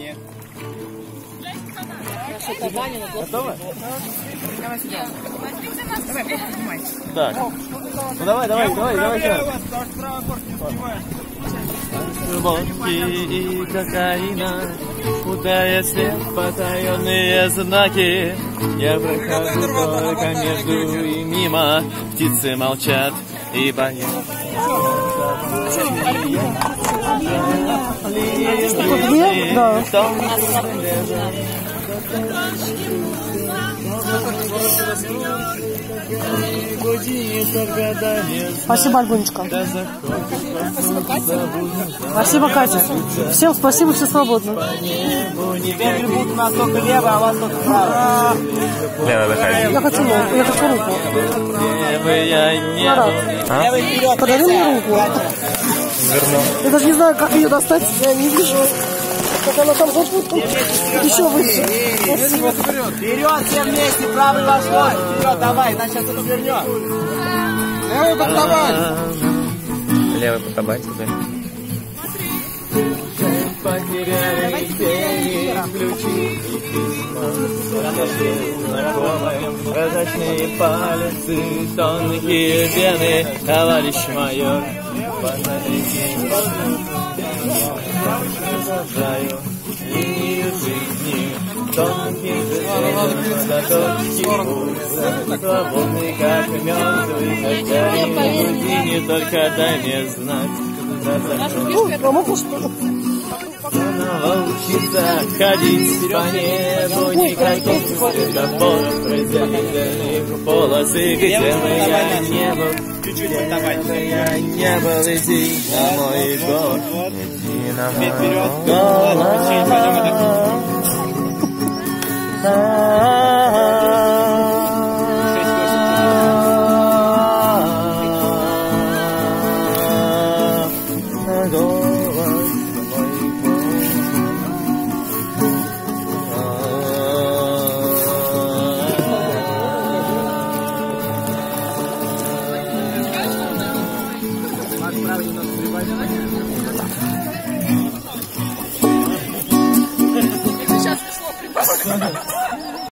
Ваня. Готовы? Давай сюда. Давай, поднимай. Так. Ну давай сейчас. Водки и кокаина, путая свет, потаенные знаки. Я прохожу только между и мимо, птицы молчат и поют. Спасибо, Альбонечка. Спасибо, Катя. Всем спасибо, все свободны. Теперь будут у нас только лево, а у вас только право. Лево выходи. Я хочу руку. Левый вперед. Подари мне руку. Верну. Я даже не знаю, как ее достать, я не вижу. Как она там запутана. Еще выше. Спасибо. Вперед, все вместе, правый ваш нос. Вперед, давай, иначе сейчас это вернет. Левый подхабать. Левый подхабать. Потеряли ключи и письма, прозрачные пальцы, тонкие вены, товарищ майор. Продолжаю линию жизни, тонким движением до точки пульса, свободный как мертвый, хотя и груди, не только дай мне знать. Научиться ходить по небу, никаких светофор, разделенных полосы, где бы я не был, иди на мой город, иди на мой Правильно,